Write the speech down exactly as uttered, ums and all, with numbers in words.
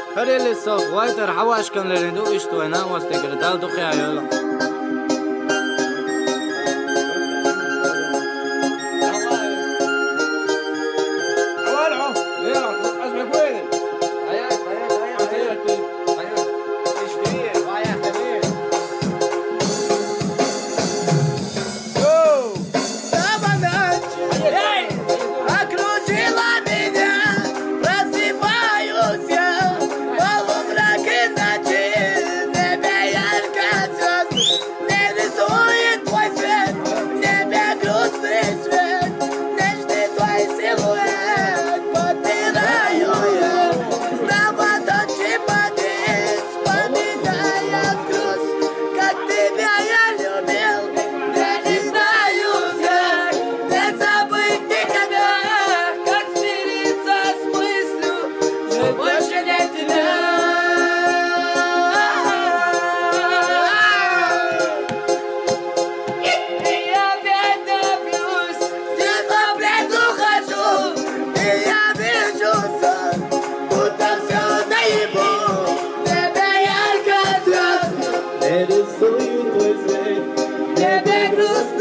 Höreli så weiter hawashkan le du ist du na was der dal du ja yolo. Рисую твой свет, тебе грустно.